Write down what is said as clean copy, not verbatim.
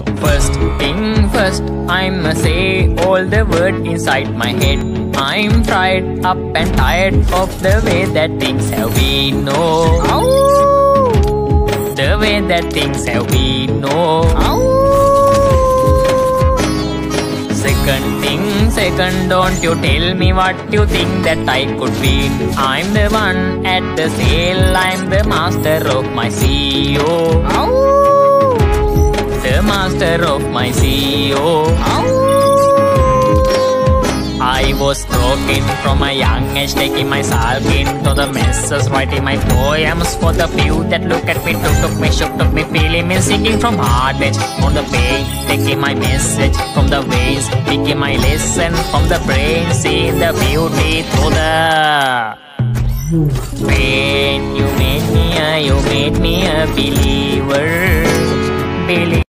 First thing first, I'ma say all the words inside my head. I'm fried up and tired of the way that things have been. No, the way that things have been. No. Second thing second, don't you tell me what you think that I could be. I'm the one at the sail, I'm the master of my CEO. The master of my CEO. I was broken from a young age, taking my sulk into the messes, writing my poems for the few that look at me, took me, shook, took me, feeling me, singing from heart edge on the pain, taking my message from the veins, taking my lesson from the brain, seeing the beauty through the pain. You made me a believer.